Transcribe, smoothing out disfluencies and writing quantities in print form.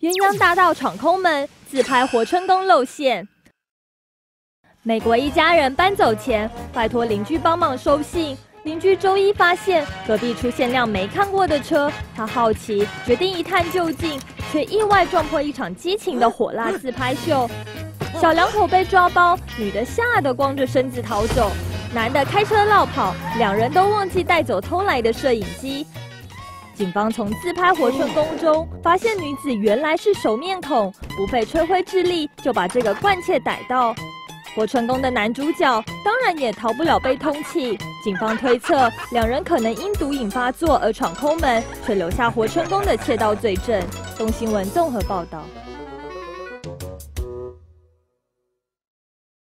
鸳鸯大盗闯空门，自拍活春宫露馅。美国一家人搬走前，拜托邻居帮忙收信。邻居周一发现隔壁出现辆没看过的车，他好奇，决定一探究竟，却意外撞破一场激情的火辣自拍秀。小两口被抓包，女的吓得光着身子逃走，男的开车落跑，两人都忘记带走偷来的摄影机。警方从自拍活春宫中发现女子原来是熟面孔，不费吹灰之力就把这个惯窃逮到。活春宫的男主角当然也逃不了被通缉，警方推测两人可能因毒瘾发作而闯空门，却留下活春宫的窃盗罪证。东新闻综合报道。